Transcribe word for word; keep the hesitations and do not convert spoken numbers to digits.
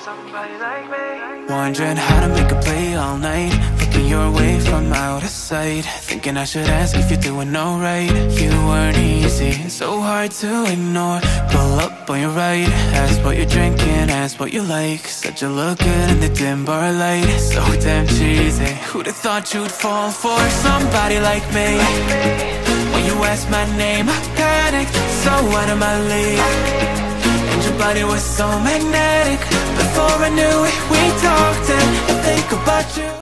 somebody like me. Wondering how to make a play all night, looking your way from out of sight, thinking I should ask if you're doing alright. You weren't easy, so hard to ignore. Pull up on your right, ask what you're drinking, ask what you like. Said you look good in the dim bar light, so damn cheesy. Who'd have thought you'd fall for somebody like me? When you asked my name, I panicked, so out of my league. And your body was so magnetic. Before I knew it, we talked and I think about you.